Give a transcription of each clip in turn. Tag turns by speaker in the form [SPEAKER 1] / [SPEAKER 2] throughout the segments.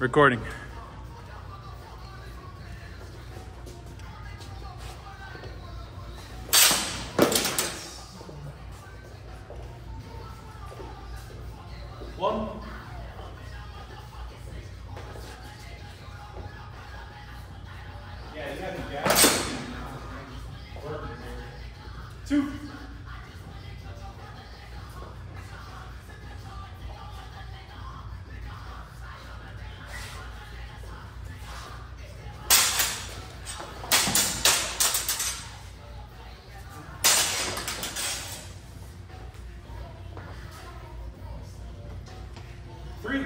[SPEAKER 1] Recording.
[SPEAKER 2] One.
[SPEAKER 3] Yeah, you have the gas.
[SPEAKER 2] Two. Three.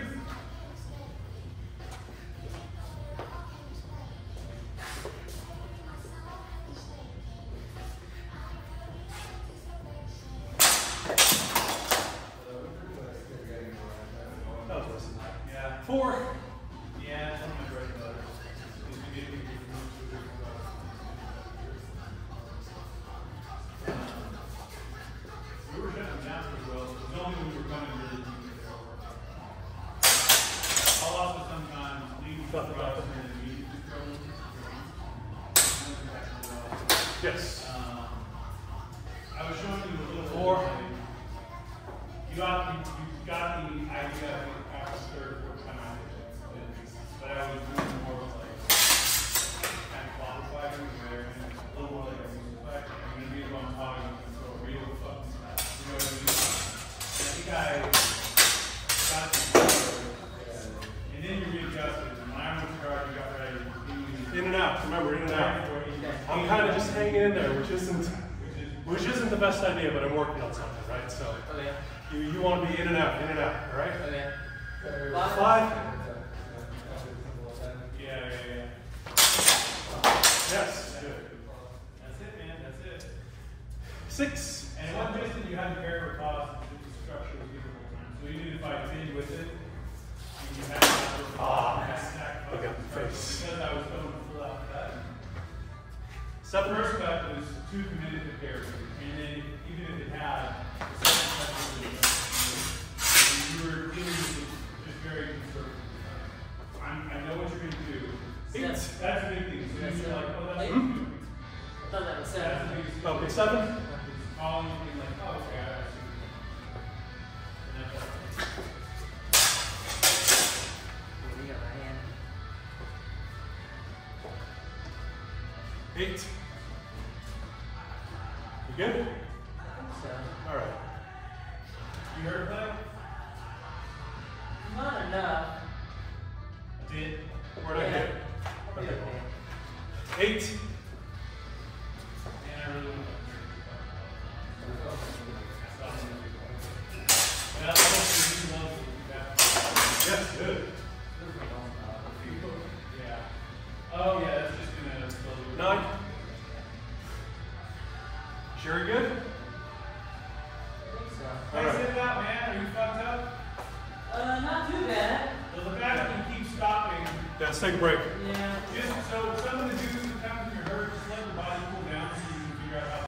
[SPEAKER 2] That was worse than that.
[SPEAKER 3] Yeah.
[SPEAKER 2] Four.
[SPEAKER 3] Yeah, that's one of my bread and butter. We were shutting down pretty well. It was only when we were coming really deep. I'll also sometimes leave the cross and then immediately throw it.
[SPEAKER 2] Yes.
[SPEAKER 3] I was showing you a little
[SPEAKER 2] Four.
[SPEAKER 3] You got the idea after the third or fourth time I did it. But I was doing more of like kind of qualified where a little more like a music effect. I'm gonna be on top and throw a real fucking snap. You know what I mean? And I think I got it and then you readjusted. And when I went to guard, you got ready.
[SPEAKER 2] In and out. Remember, in and out. I'm kind of just hanging in there, which isn't the best idea, but I'm working on something, right? So you want to be in and out, all right?
[SPEAKER 4] Okay.
[SPEAKER 2] Five.
[SPEAKER 3] Yeah.
[SPEAKER 2] Yes. Good.
[SPEAKER 3] That's it, man. That's it.
[SPEAKER 2] Six.
[SPEAKER 3] And one thing that you had to bear for cost is that the structure was given the time. So even if I continued with it, you had to have
[SPEAKER 2] Look at the face.
[SPEAKER 3] because I was going full out cut.
[SPEAKER 2] Seven.
[SPEAKER 3] The first cut was too committed to character. And then even if it had, the second cut was you were dealing with it just very conservative. I know what you're going to do.
[SPEAKER 4] Eight.
[SPEAKER 3] That's a big thing. So
[SPEAKER 4] That's
[SPEAKER 3] you're like, oh, that's
[SPEAKER 4] eight.
[SPEAKER 3] what you're doing.
[SPEAKER 4] I thought that was
[SPEAKER 3] That's
[SPEAKER 4] seven.
[SPEAKER 3] a big thing.
[SPEAKER 2] Okay, seven.
[SPEAKER 3] Calling you being like, oh, okay, I see. And that's it.
[SPEAKER 4] We got my hand.
[SPEAKER 2] Eight. You good?
[SPEAKER 4] So,
[SPEAKER 2] All right.
[SPEAKER 3] You heard of that?
[SPEAKER 4] not enough.
[SPEAKER 3] I did.
[SPEAKER 2] Where'd I hit?
[SPEAKER 4] I'll be okay.
[SPEAKER 2] Eight.
[SPEAKER 3] And I really want to
[SPEAKER 2] Yes, good.
[SPEAKER 3] yeah. Oh, yeah, that's just going to build it.
[SPEAKER 2] Nine. Sure you're good?
[SPEAKER 4] I think so.
[SPEAKER 3] How you sit out, man? Are you fucked up?
[SPEAKER 4] Not too bad.
[SPEAKER 3] Well, the fact that you keep stopping,
[SPEAKER 2] Yeah, let's take a break.
[SPEAKER 4] Yeah.
[SPEAKER 3] just so some